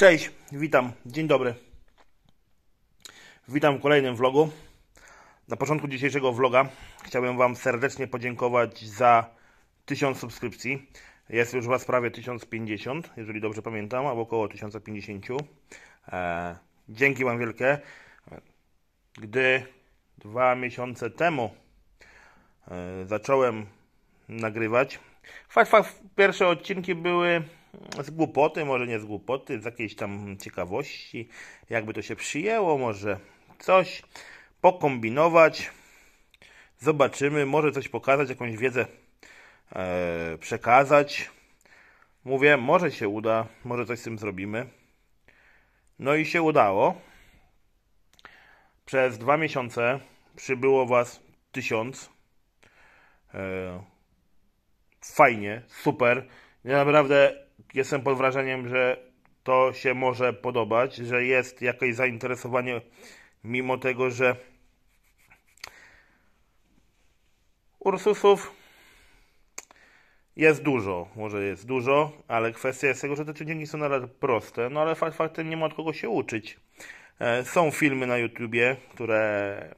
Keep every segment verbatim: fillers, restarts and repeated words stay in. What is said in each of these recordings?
Cześć, witam, dzień dobry. Witam w kolejnym vlogu. Na początku dzisiejszego vloga chciałbym Wam serdecznie podziękować za tysiąc subskrypcji. Jest już Was prawie tysiąc pięćdziesiąt, jeżeli dobrze pamiętam, albo około tysiąc pięćdziesiąt. Eee, dzięki Wam wielkie. Gdy dwa miesiące temu e, zacząłem nagrywać, fakt, fakt, pierwsze odcinki były z głupoty, może nie z głupoty, z jakiejś tam ciekawości, jakby to się przyjęło, może coś pokombinować, zobaczymy, może coś pokazać, jakąś wiedzę e, przekazać. Mówię, może się uda, może coś z tym zrobimy. No i się udało. Przez dwa miesiące przybyło Was tysiąc. E, fajnie, super. Ja naprawdę jestem pod wrażeniem, że to się może podobać, że jest jakieś zainteresowanie, mimo tego, że Ursusów jest dużo, może jest dużo, ale kwestia jest tego, że te czynniki są nadal proste, no ale fakt faktem nie ma od kogo się uczyć. Są filmy na YouTubie, które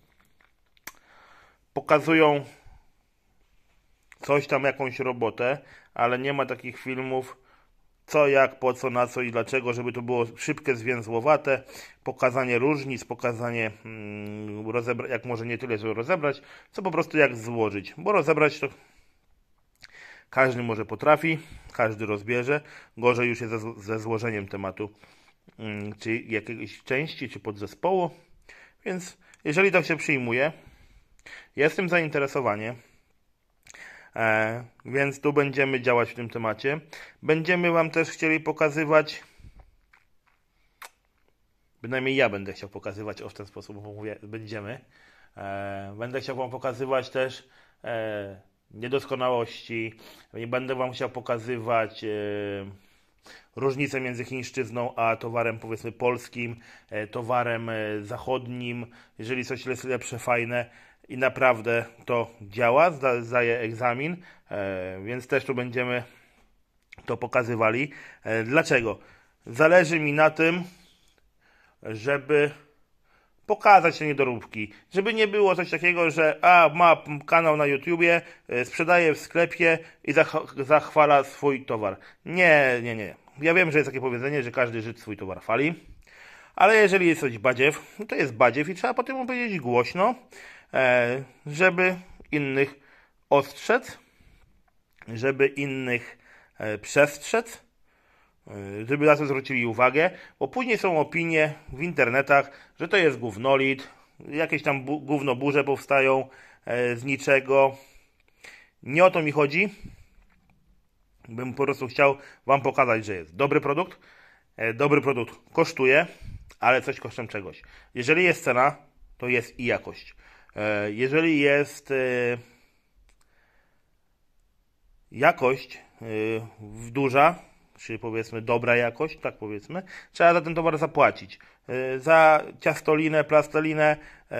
pokazują coś tam, jakąś robotę, ale nie ma takich filmów co, jak, po co, na co i dlaczego, żeby to było szybkie, zwięzłowate, pokazanie różnic, pokazanie mm, rozebra- jak może nie tyle, żeby rozebrać, co po prostu jak złożyć, bo rozebrać to każdy może potrafi, każdy rozbierze, gorzej już jest ze, ze złożeniem tematu, mm, czy jakiejś części, czy podzespołu, więc jeżeli tak się przyjmuje, jest tym zainteresowanie. E, więc tu będziemy działać w tym temacie. Będziemy Wam też chcieli pokazywać, bynajmniej ja będę chciał pokazywać, o w ten sposób mówię, będziemy. E, będę chciał Wam pokazywać też e, niedoskonałości. Będę Wam chciał pokazywać e, różnicę między chińszczyzną a towarem, powiedzmy, polskim, e, towarem e, zachodnim. Jeżeli coś jest lepsze, fajne i naprawdę to działa, zda, zdaje egzamin, e, więc też tu będziemy to pokazywali. E, dlaczego? Zależy mi na tym, żeby pokazać te niedoróbki, żeby nie było coś takiego, że a, ma kanał na YouTubie, e, sprzedaje w sklepie i zach zachwala swój towar. Nie, nie, nie. Ja wiem, że jest takie powiedzenie, że każdy Żyd swój towar chwali, ale jeżeli jest coś badziew, to jest badziew i trzeba potem powiedzieć głośno, żeby innych ostrzec, żeby innych przestrzec, żeby na to zwrócili uwagę, bo później są opinie w internetach, że to jest gównolit, jakieś tam gównoburze powstają z niczego. Nie o to mi chodzi. Bym po prostu chciał Wam pokazać, że jest dobry produkt. Dobry produkt kosztuje, ale coś kosztem czegoś. Jeżeli jest cena, to jest i jakość. Jeżeli jest jakość duża, czy powiedzmy dobra jakość, tak powiedzmy, trzeba za ten towar zapłacić. Za ciastolinę, plastelinę,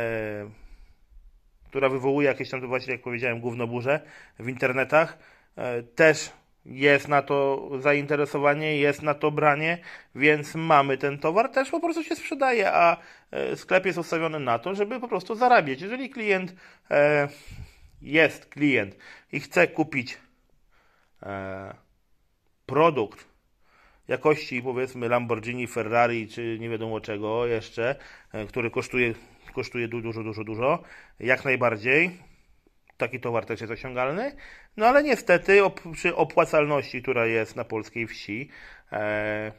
która wywołuje jakieś tam, właśnie jak powiedziałem, gównoburze w internetach, też jest na to zainteresowanie, jest na to branie, więc mamy ten towar, też po prostu się sprzedaje, a sklep jest ustawiony na to, żeby po prostu zarabiać. Jeżeli klient e, jest klient i chce kupić e, produkt jakości, powiedzmy, Lamborghini, Ferrari, czy nie wiadomo czego jeszcze, e, który kosztuje, kosztuje dużo, dużo, dużo, jak najbardziej. Taki towar też jest osiągalny, no ale niestety op przy opłacalności, która jest na polskiej wsi, e,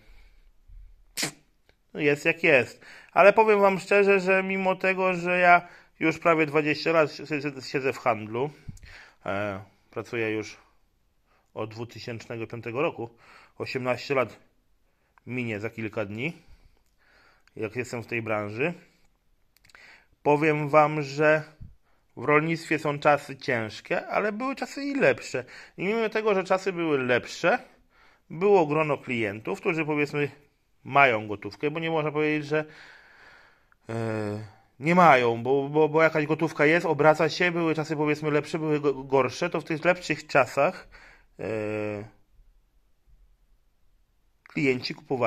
jest jak jest. Ale powiem Wam szczerze, że mimo tego, że ja już prawie dwadzieścia lat siedzę w handlu, e, pracuję już od dwa tysiące piątego roku, osiemnaście lat minie za kilka dni, jak jestem w tej branży, powiem Wam, że w rolnictwie są czasy ciężkie, ale były czasy i lepsze. I mimo tego, że czasy były lepsze, było grono klientów, którzy, powiedzmy, mają gotówkę, bo nie można powiedzieć, że yy, nie mają, bo, bo, bo jakaś gotówka jest, obraca się, były czasy, powiedzmy, lepsze, były gorsze, to w tych lepszych czasach yy, klienci kupowali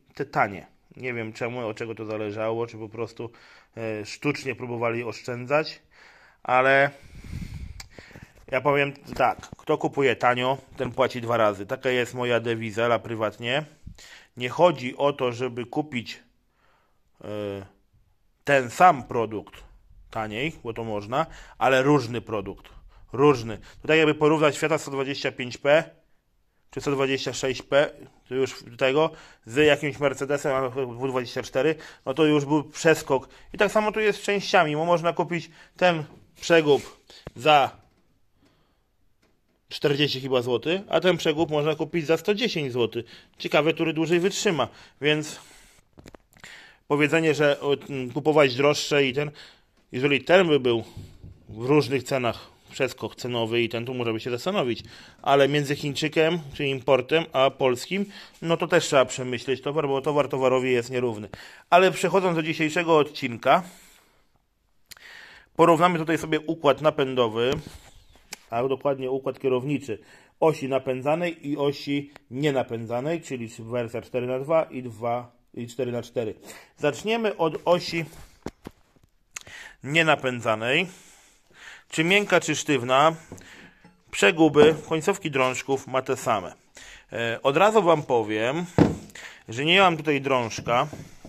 te tanie. Nie wiem czemu, od czego to zależało, czy po prostu e, sztucznie próbowali oszczędzać, ale ja powiem tak, kto kupuje tanio, ten płaci dwa razy. Taka jest moja dewiza prywatnie. Nie chodzi o to, żeby kupić e, ten sam produkt taniej, bo to można, ale różny produkt. Różny. To tak jakby porównać Fiata sto dwadzieścia pięć P czy sto dwadzieścia sześć P, to już tego, z jakimś Mercedesem W dwadzieścia cztery, no to już był przeskok. I tak samo tu jest z częściami, bo można kupić ten przegub za czterdzieści chyba złotych, a ten przegub można kupić za sto dziesięć złotych. Ciekawe, który dłużej wytrzyma. Więc powiedzenie, że kupować droższe i ten, jeżeli ten by był w różnych cenach, przeskok cenowy i ten tu może by się zastanowić, ale między Chińczykiem, czy importem, a polskim, no to też trzeba przemyśleć towar, bo towar towarowi jest nierówny. Ale przechodząc do dzisiejszego odcinka, porównamy tutaj sobie układ napędowy, a dokładnie układ kierowniczy osi napędzanej i osi nienapędzanej, czyli wersja cztery na dwa i, dwa, i cztery na cztery. Zaczniemy od osi nienapędzanej. Czy miękka, czy sztywna, przeguby, końcówki drążków ma te same. E, od razu Wam powiem, że nie mam tutaj drążka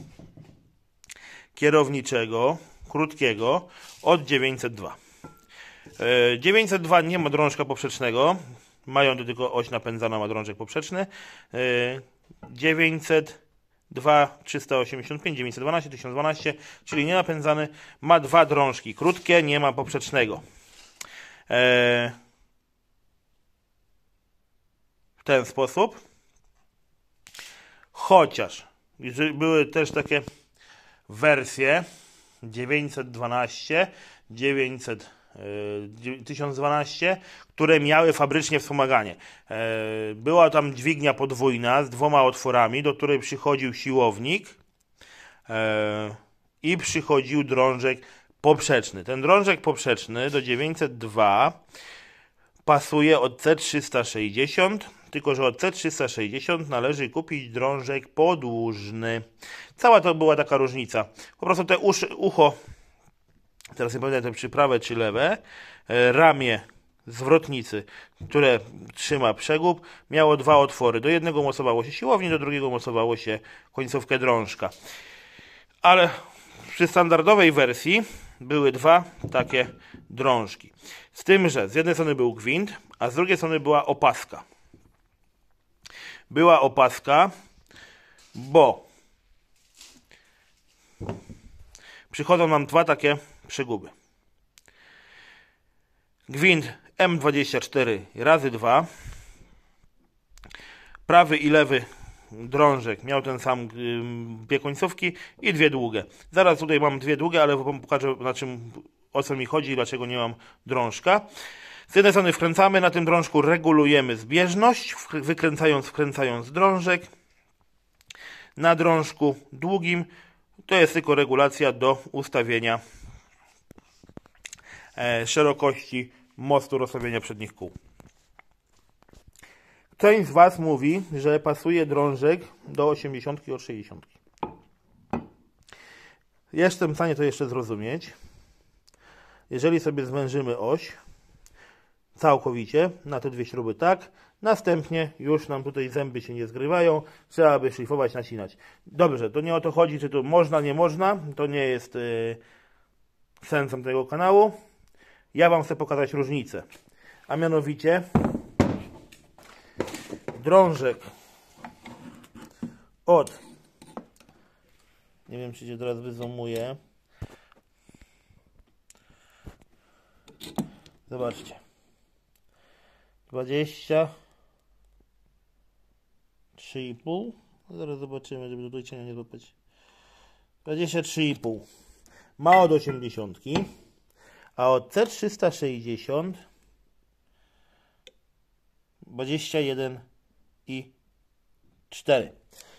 kierowniczego, krótkiego, od dziewięćset dwa. E, dziewięćset dwa nie ma drążka poprzecznego, mają to tylko oś napędzana, ma drążek poprzeczny. E, dziewięćset dwa, trzysta osiemdziesiąt pięć, dziewięćset dwanaście, tysiąc dwanaście, czyli nienapędzany, ma dwa drążki krótkie, nie ma poprzecznego. Eee, w ten sposób. Chociaż były też takie wersje dziewięćset dwanaście, dziewięćset, e, tysiąc dwanaście, które miały fabrycznie wspomaganie. E, była tam dźwignia podwójna z dwoma otworami, do której przychodził siłownik e, i przychodził drążek poprzeczny. Ten drążek poprzeczny do dziewięćset dwa pasuje od C trzysta sześćdziesiąt, tylko że od C trzysta sześćdziesiąt należy kupić drążek podłużny. Cała to była taka różnica. Po prostu te uszy, ucho, teraz nie pamiętam, te czy prawe, czy lewe, ramię zwrotnicy, które trzyma przegub, miało dwa otwory. Do jednego mocowało się siłownik, do drugiego mocowało się końcówkę drążka. Ale przy standardowej wersji były dwa takie drążki. Z tym, że z jednej strony był gwint, a z drugiej strony była opaska. Była opaska, bo przychodzą nam dwa takie przeguby. Gwint M dwadzieścia cztery razy dwa. Prawy i lewy drążek miał ten sam, dwie końcówki i dwie długie. Zaraz tutaj mam dwie długie, ale wam pokażę, na czym, o co mi chodzi i dlaczego nie mam drążka. Z jednej strony wkręcamy, na tym drążku regulujemy zbieżność, wykręcając, wkręcając drążek. Na drążku długim to jest tylko regulacja do ustawienia e, szerokości mostu rozstawienia przednich kół. Część z Was mówi, że pasuje drążek do osiemdziesiątki od sześćdziesiątki. Jestem w stanie to jeszcze zrozumieć. Jeżeli sobie zwężymy oś całkowicie na te dwie śruby tak, następnie już nam tutaj zęby się nie zgrywają, trzeba by szlifować, nacinać. Dobrze, to nie o to chodzi, czy to można, nie można, to nie jest yy, sensem tego kanału. Ja Wam chcę pokazać różnicę, a mianowicie drążek od, nie wiem, czy się teraz wyzoomuję, zobaczcie, dwadzieścia trzy i pół, zaraz zobaczymy, żeby do cienia nie złapać, dwadzieścia trzy i pół ma od osiemdziesiątki, a od C trzysta sześćdziesiąt dwadzieścia jeden i cztery.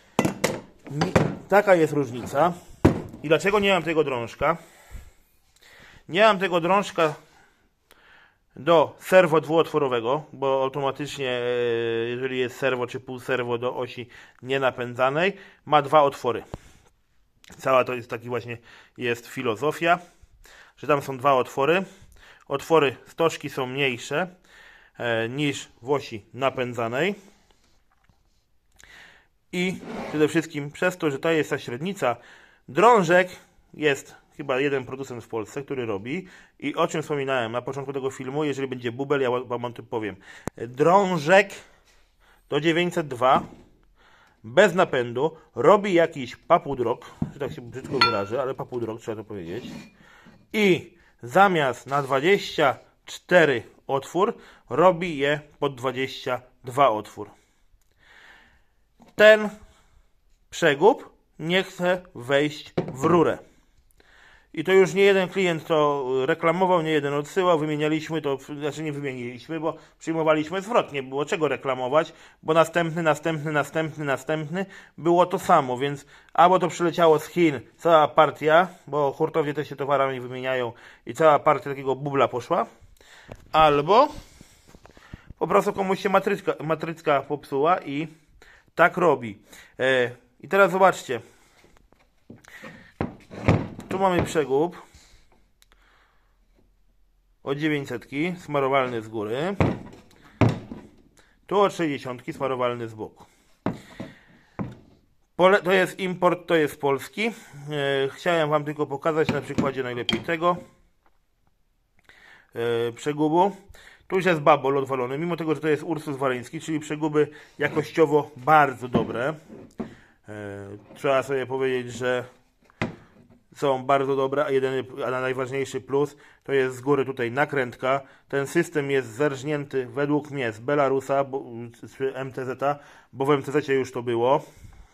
Taka jest różnica. I dlaczego nie mam tego drążka? Nie mam tego drążka do serwo dwuotworowego, bo automatycznie, jeżeli jest serwo czy półserwo do osi nienapędzanej, ma dwa otwory. Cała to jest taki właśnie jest filozofia, że tam są dwa otwory. Otwory stożki są mniejsze e, niż w osi napędzanej. I przede wszystkim przez to, że to jest ta średnica, drążek jest chyba jeden producent w Polsce, który robi i o czym wspominałem na początku tego filmu, jeżeli będzie bubel, ja wam o tym powiem. Drążek do dziewięćset dwa bez napędu robi jakiś papudrok, że tak się brzydko wyrażę, ale papudrok trzeba to powiedzieć. I zamiast na dwadzieścia cztery otwór robi je pod dwadzieścia dwa otwór. Ten przegub nie chce wejść w rurę. I to już nie jeden klient to reklamował, nie jeden odsyłał, wymienialiśmy to, znaczy nie wymieniliśmy, bo przyjmowaliśmy zwrot, nie było czego reklamować, bo następny, następny, następny, następny było to samo, więc albo to przyleciało z Chin cała partia, bo hurtownie też się towarami wymieniają i cała partia takiego bubla poszła, albo po prostu komuś się matrycka, matrycka popsuła i tak robi. E, I teraz zobaczcie. Tu mamy przegub od dziewięćset smarowalny z góry. Tu od sześćdziesiąt smarowalny z boku. Pole, to jest import, to jest polski. E, chciałem wam tylko pokazać na przykładzie najlepiej tego e, przegubu. Tu już jest babol odwalony, mimo tego, że to jest Ursus waryński, czyli przeguby jakościowo bardzo dobre. E, trzeba sobie powiedzieć, że są bardzo dobre, a jedyny, a najważniejszy plus to jest z góry tutaj nakrętka. Ten system jest zerżnięty według mnie z Belarusa, bo, z M T Z a, bo w M T Z cie już to było.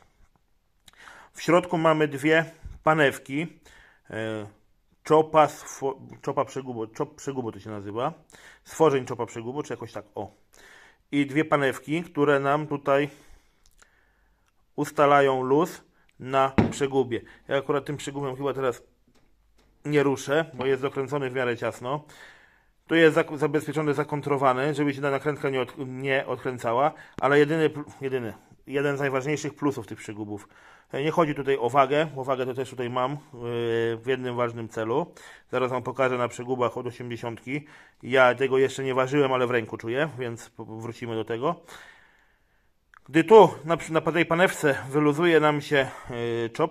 W środku mamy dwie panewki. E, czopa, czopa przegubu, czop przegubu to się nazywa. Stworzeń czopa przegubu, czy jakoś tak, o. I dwie panewki, które nam tutaj ustalają luz na przegubie. Ja akurat tym przegubem chyba teraz nie ruszę, bo jest dokręcony w miarę ciasno. Tu jest zabezpieczony, zakontrowany, żeby się ta nakrętka nie, od, nie odkręcała, ale jedyny, jedyny, jeden z najważniejszych plusów tych przegubów. Nie chodzi tutaj o wagę, bo wagę to też tutaj mam w jednym ważnym celu. Zaraz wam pokażę na przegubach od osiemdziesiątki. Ja tego jeszcze nie ważyłem, ale w ręku czuję, więc wrócimy do tego. Gdy tu na, na tej panewce wyluzuje nam się yy, czop,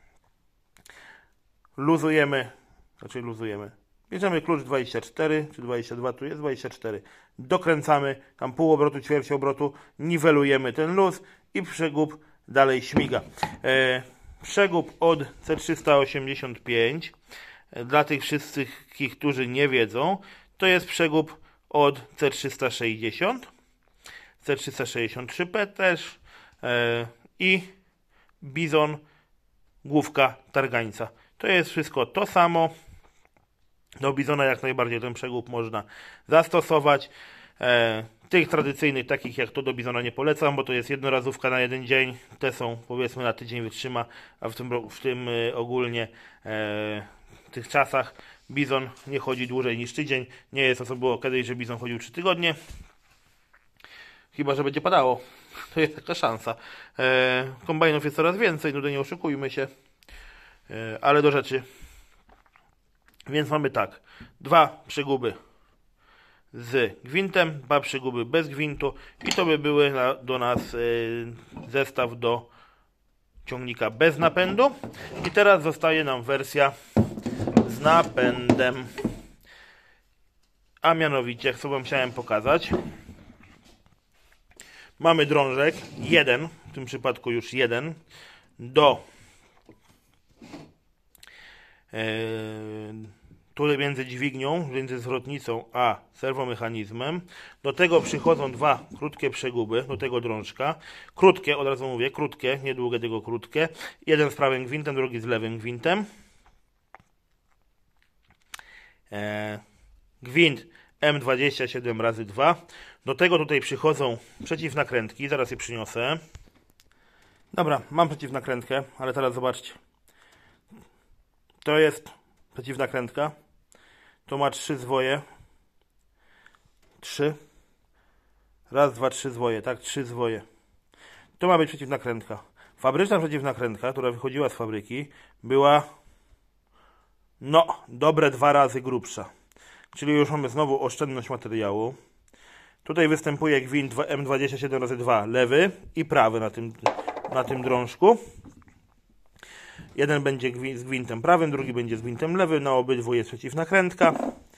luzujemy, znaczy luzujemy, bierzemy klucz dwadzieścia cztery czy dwadzieścia dwa, tu jest dwadzieścia cztery, dokręcamy tam pół obrotu, ćwierć obrotu, niwelujemy ten luz i przegub dalej śmiga. Yy, przegub od C trzysta osiemdziesiąt pięć, yy, dla tych wszystkich, którzy nie wiedzą, to jest przegub od C trzysta sześćdziesiąt. C trzysta sześćdziesiąt trzy P też yy, i Bizon główka targańca. To jest wszystko to samo. Do Bizona jak najbardziej ten przegub można zastosować. Yy, tych tradycyjnych, takich jak to, do Bizona nie polecam, bo to jest jednorazówka na jeden dzień. Te są, powiedzmy, na tydzień wytrzyma, a w tym, w tym yy, ogólnie yy, w tych czasach Bizon nie chodzi dłużej niż tydzień. Nie jest to, co było kiedyś, że Bizon chodził trzy tygodnie. Chyba że będzie padało. To jest taka szansa. E, kombajnów jest coraz więcej, no to nie oszukujmy się. E, ale do rzeczy. Więc mamy tak. Dwa przeguby z gwintem, dwa przeguby bez gwintu i to by były na, do nas e, zestaw do ciągnika bez napędu. I teraz zostaje nam wersja z napędem. A mianowicie, co wam chciałem pokazać. Mamy drążek, jeden, w tym przypadku już jeden, do yy, tutaj między dźwignią, między zwrotnicą a serwomechanizmem. Do tego przychodzą dwa krótkie przeguby, do tego drążka. Krótkie, od razu mówię, krótkie, niedługie, tego krótkie. Jeden z prawym gwintem, drugi z lewym gwintem. Yy, gwint M dwadzieścia siedem razy dwa. Do tego tutaj przychodzą przeciwnakrętki, zaraz je przyniosę. Dobra, mam przeciwnakrętkę, ale teraz zobaczcie. To jest przeciwnakrętka. To ma trzy zwoje. trzy. Raz, dwa, trzy zwoje, tak? Trzy zwoje. To ma być przeciwnakrętka. Fabryczna przeciwnakrętka, która wychodziła z fabryki, była no, dobre dwa razy grubsza. Czyli już mamy znowu oszczędność materiału. Tutaj występuje gwint M dwadzieścia siedem razy dwa lewy i prawy na tym, na tym drążku. Jeden będzie z gwintem prawym, drugi będzie z gwintem lewym. Na obydwu jest przeciwnakrętka.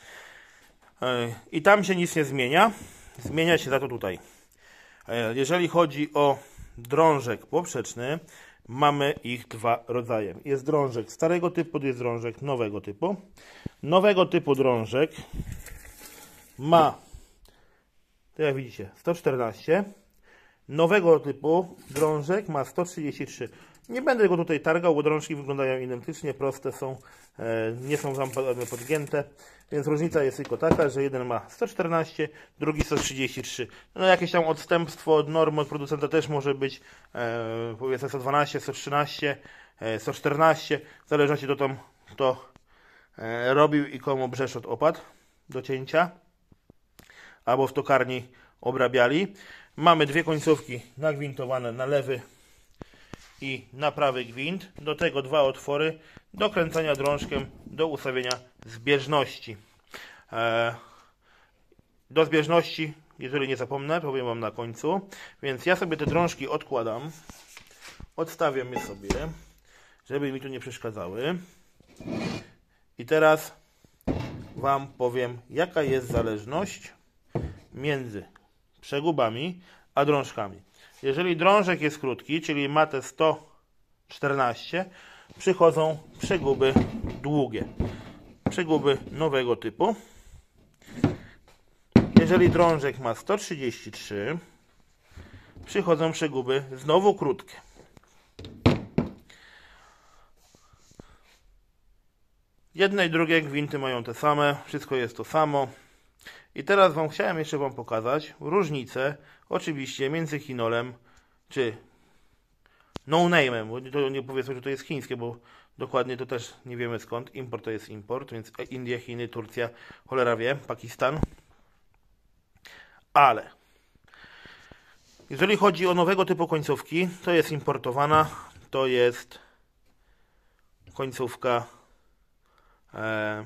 I tam się nic nie zmienia. Zmienia się za to tutaj. Jeżeli chodzi o drążek poprzeczny, mamy ich dwa rodzaje. Jest drążek starego typu, jest drążek nowego typu. Nowego typu drążek ma, to jak widzicie, sto czternaście. Nowego typu drążek ma sto trzydzieści trzy. Nie będę go tutaj targał, bo drążki wyglądają identycznie, proste są, e, nie są tam podgięte, więc różnica jest tylko taka, że jeden ma sto czternaście, drugi sto trzydzieści trzy. No jakieś tam odstępstwo od normy, od producenta też może być, e, powiedzmy sto dwanaście, sto trzynaście, e, sto czternaście, w zależności to tam to e, robił i komu brzeszczot opadł do cięcia, albo w tokarni obrabiali. Mamy dwie końcówki nagwintowane na lewy i na prawy gwint. Do tego dwa otwory do kręcenia drążkiem do ustawienia zbieżności. E, do zbieżności, jeżeli nie zapomnę, powiem Wam na końcu. Więc ja sobie te drążki odkładam. Odstawiam je sobie, żeby mi tu nie przeszkadzały. I teraz Wam powiem, jaka jest zależność między przegubami a drążkami. Jeżeli drążek jest krótki, czyli ma te sto czternaście, przychodzą przeguby długie. Przeguby nowego typu. Jeżeli drążek ma sto trzydzieści trzy, przychodzą przeguby znowu krótkie. Jedne i drugie gwinty mają te same, wszystko jest to samo. I teraz wam chciałem jeszcze Wam pokazać różnicę, oczywiście, między chinolem czy no-name'em, bo to nie powiedzmy, że to jest chińskie, bo dokładnie to też nie wiemy skąd. Import to jest import, więc Indie, Chiny, Turcja, cholera wie, Pakistan. Ale jeżeli chodzi o nowego typu końcówki, to jest importowana, to jest końcówka e,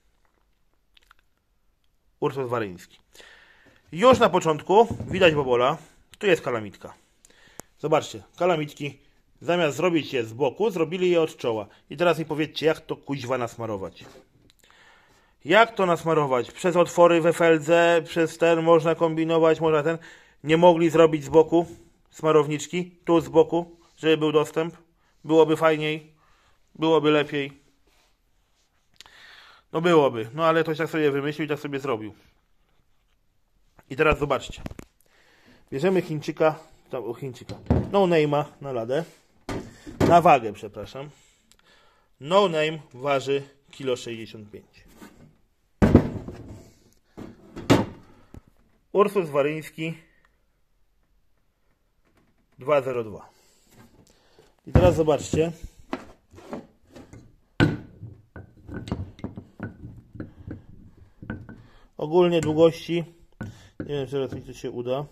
Ursus waryński. Już na początku widać bobola. Tu jest kalamitka. Zobaczcie, kalamitki zamiast zrobić je z boku, zrobili je od czoła. I teraz mi powiedzcie, jak to kuźwa nasmarować. Jak to nasmarować? Przez otwory we feldze, przez ten można kombinować, można ten. Nie mogli zrobić z boku smarowniczki, tu z boku, żeby był dostęp. Byłoby fajniej, byłoby lepiej. No byłoby, no ale ktoś tak sobie wymyślił i tak sobie zrobił. I teraz zobaczcie. Bierzemy Chińczyka, tam, Chińczyka, no-name'a na ladę, na wagę, przepraszam. No-name waży kilo sześćdziesiąt pięć. Ursus waryński dwa zero dwa. I teraz zobaczcie. Ogólnie długości, nie wiem, czy teraz mi to się uda.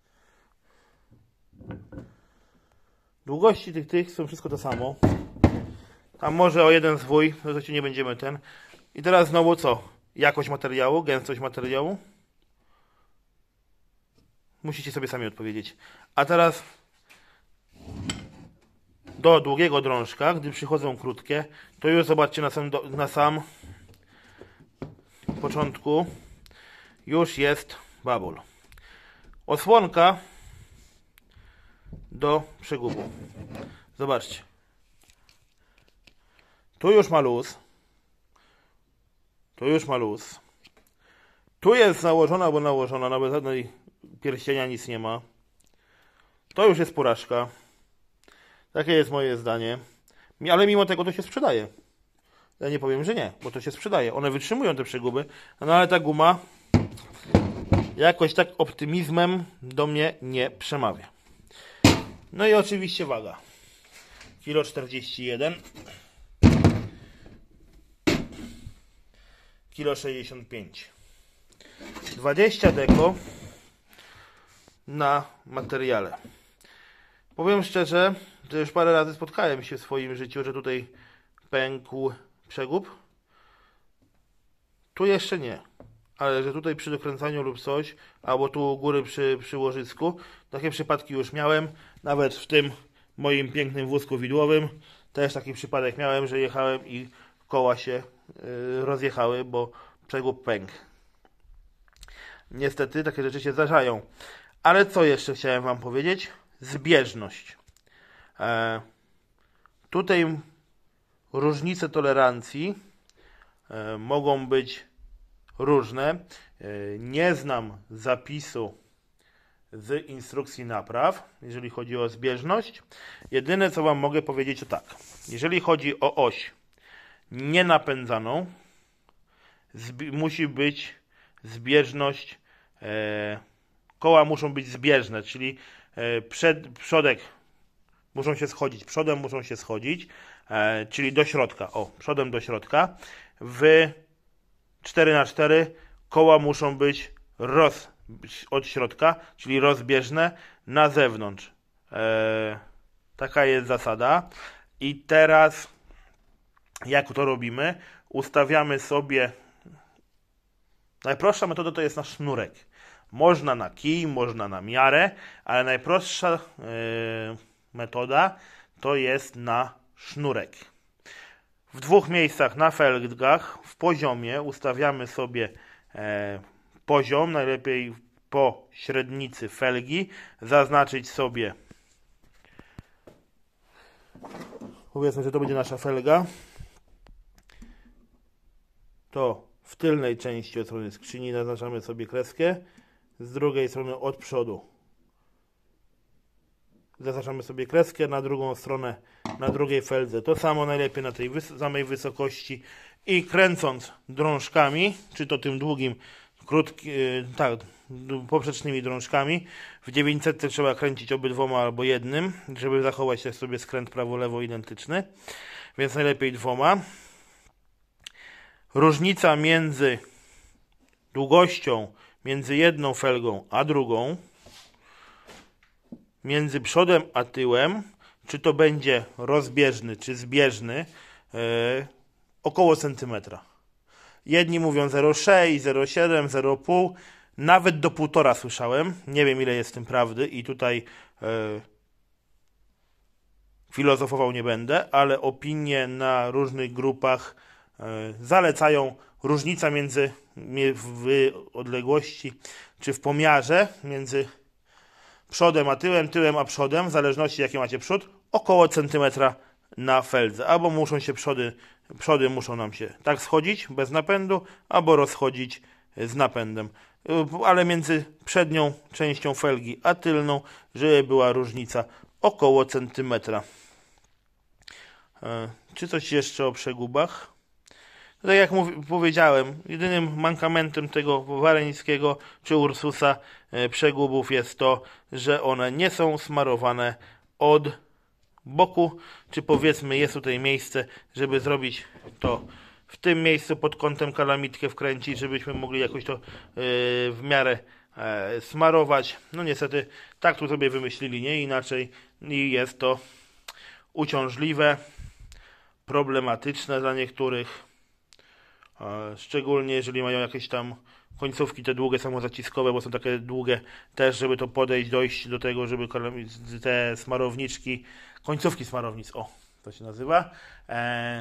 Długości tych, tych są wszystko to samo. Tam może o jeden zwój, no to nie będziemy ten. I teraz znowu co? Jakość materiału, gęstość materiału. Musicie sobie sami odpowiedzieć. A teraz do długiego drążka, gdy przychodzą krótkie, to już zobaczcie na sam, na sam początku już jest babul. Osłonka do przegubu. Zobaczcie. Tu już ma luz. Tu już ma luz. Tu jest założona albo nałożona, nawet żadnej pierścienia nic nie ma. To już jest porażka. Takie jest moje zdanie. Ale mimo tego to się sprzedaje. Ja nie powiem, że nie, bo to się sprzedaje. One wytrzymują te przeguby, no ale ta guma jakoś tak optymizmem do mnie nie przemawia. No i oczywiście waga. Kilo czterdzieści jeden. Kilo sześćdziesiąt pięć. dwadzieścia deko na materiale. Powiem szczerze, że już parę razy spotkałem się w swoim życiu, że tutaj pękł przegub. Tu jeszcze nie, ale że tutaj przy dokręcaniu lub coś, albo tu u góry przy, przy łożysku, takie przypadki już miałem, nawet w tym moim pięknym wózku widłowym też taki przypadek miałem, że jechałem i koła się yy, rozjechały, bo przegub pękł. Niestety takie rzeczy się zdarzają. Ale co jeszcze chciałem Wam powiedzieć? Zbieżność. E, tutaj różnice tolerancji e, mogą być różne. E, nie znam zapisu z instrukcji napraw, jeżeli chodzi o zbieżność. Jedyne, co Wam mogę powiedzieć, to tak. Jeżeli chodzi o oś nienapędzaną, musi być zbieżność, e, koła muszą być zbieżne, czyli e, przed, przodek muszą się schodzić, przodem muszą się schodzić, e, czyli do środka, o, przodem do środka. W cztery na cztery koła muszą być roz, od środka, czyli rozbieżne na zewnątrz. E, taka jest zasada. I teraz jak to robimy? Ustawiamy sobie, najprostsza metoda to jest na sznurek. Można na kij, można na miarę, ale najprostsza yy, metoda to jest na sznurek. W dwóch miejscach na felgach w poziomie ustawiamy sobie e, poziom, najlepiej po średnicy felgi, zaznaczyć sobie, powiedzmy, że to będzie nasza felga, to w tylnej części od strony skrzyni zaznaczamy sobie kreskę, z drugiej strony od przodu zaznaczamy sobie kreskę, na drugą stronę, na drugiej feldze to samo, najlepiej na tej wys samej wysokości i kręcąc drążkami, czy to tym długim, krótki, yy, tak, poprzecznymi drążkami, w dziewięćset trzeba kręcić obydwoma albo jednym, żeby zachować też sobie skręt prawo-lewo identyczny, więc najlepiej dwoma. Różnica między długością między jedną felgą a drugą, między przodem a tyłem, czy to będzie rozbieżny, czy zbieżny, yy, około centymetra. Jedni mówią zero przecinek sześć, zero przecinek siedem, zero przecinek pięć, nawet do półtora słyszałem. Nie wiem, ile jest w tym prawdy i tutaj yy, filozofował nie będę, ale opinie na różnych grupach yy, zalecają różnica między w odległości, czy w pomiarze między przodem a tyłem, tyłem a przodem, w zależności jaki macie przód, około centymetra na feldze. Albo muszą się przody, przody muszą nam się tak schodzić bez napędu, albo rozchodzić z napędem. Ale między przednią częścią felgi a tylną, żeby była różnica około centymetra. Czy coś jeszcze o przegubach? Tak jak powiedziałem, jedynym mankamentem tego wareńskiego czy Ursusa e, przegubów jest to, że one nie są smarowane od boku, czy powiedzmy jest tutaj miejsce, żeby zrobić to w tym miejscu pod kątem kalamitkę wkręcić, żebyśmy mogli jakoś to e, w miarę e, smarować. No niestety tak tu sobie wymyślili, nie inaczej i jest to uciążliwe, problematyczne dla niektórych. Szczególnie jeżeli mają jakieś tam końcówki te długie samozaciskowe, bo są takie długie też, żeby to podejść, dojść do tego, żeby te smarowniczki, końcówki smarownic, o, to się nazywa, e,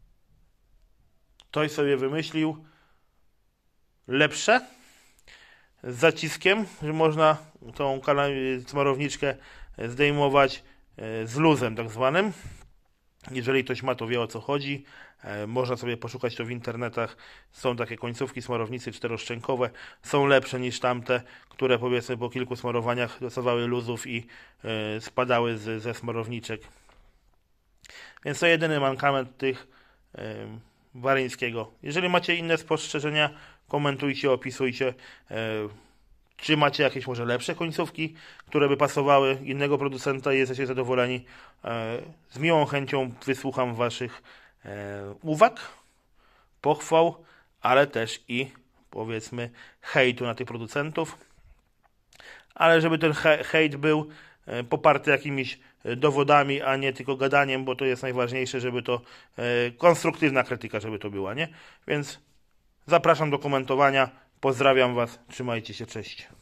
ktoś sobie wymyślił lepsze z zaciskiem, że można tą smarowniczkę zdejmować z luzem tak zwanym. Jeżeli ktoś ma, to wie, o co chodzi. E, można sobie poszukać to w internetach. Są takie końcówki smarownicy czteroszczękowe. Są lepsze niż tamte, które powiedzmy po kilku smarowaniach dostawały luzów i e, spadały z, ze smarowniczek. Więc to jedyny mankament tych e, wareńskiego. Jeżeli macie inne spostrzeżenia, komentujcie, opisujcie. E, Czy macie jakieś może lepsze końcówki, które by pasowały innego producenta i jesteście zadowoleni? Z miłą chęcią wysłucham Waszych uwag, pochwał, ale też i powiedzmy hejtu na tych producentów, ale żeby ten he hejt był poparty jakimiś dowodami, a nie tylko gadaniem, bo to jest najważniejsze, żeby to konstruktywna krytyka, żeby to była, nie? Więc zapraszam do komentowania, pozdrawiam Was, trzymajcie się, cześć.